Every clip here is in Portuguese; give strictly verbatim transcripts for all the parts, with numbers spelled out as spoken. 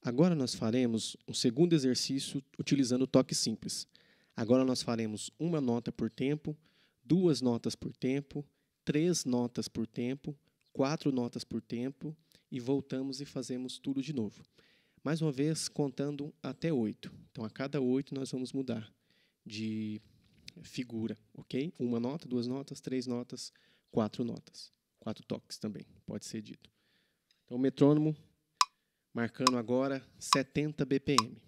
Agora nós faremos um segundo exercício utilizando o toque simples. Agora nós faremos uma nota por tempo, duas notas por tempo, três notas por tempo, quatro notas por tempo e voltamos e fazemos tudo de novo. Mais uma vez, contando até oito. Então, a cada oito nós vamos mudar de figura, ok? Uma nota, duas notas, três notas, quatro notas. Quatro toques também, pode ser dito. Então, o metrônomo marcando agora setenta B P M.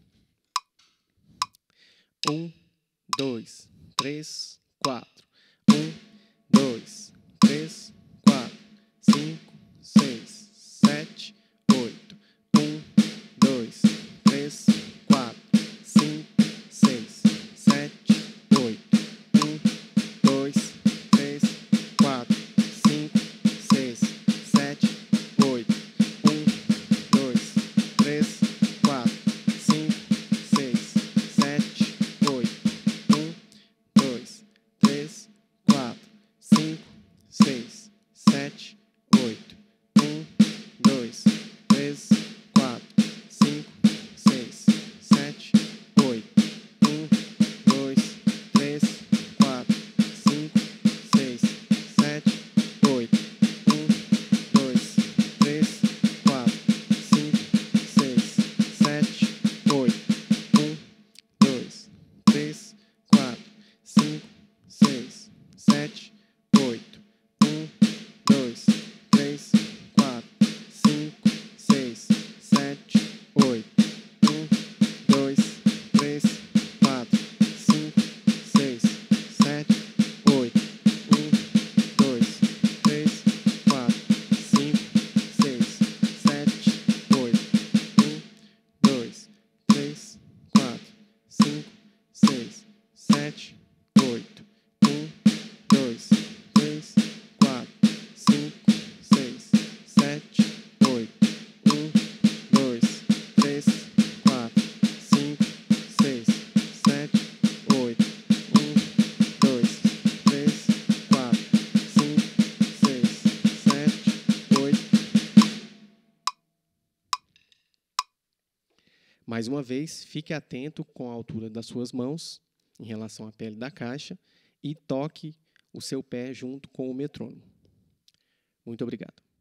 Um, dois, três, quatro. Um, dois, três, quatro, cinco, seis, sete, oito. Um, dois, três, quatro, cinco, seis, sete, oito. Um, dois, três, quatro, cinco, seis, sete, oito. Um, dois, três, quatro, cinco, seis, sete, oito. Um, dois, três, quatro, cinco, seis, sete, oito. Um, dois, três, quatro, cinco, seis, sete, oito. Um, dois, três, quatro, cinco, seis, sete, oito. Um, dois, três, quatro, cinco, seis, sete, oito. Um, dois, três, quatro, cinco, seis, sete, oito. Um, dois, três, quatro, cinco, seis, sete, oito. Um, dois, três, quatro, cinco, seis, sete, oito. Um, dois, três, quatro, cinco, seis, sete, oito. Um, dois, três, quatro, cinco, seis, sete, oito. Um, dois, três, quatro, cinco, seis, sete, oito. Um, dois, três, quatro, cinco, seis, sete, oito. Um, dois, três, quatro, cinco, seis, sete, oito. Mais uma vez, fique atento com a altura das suas mãos em relação à pele da caixa e toque o seu pé junto com o metrônomo. Muito obrigado.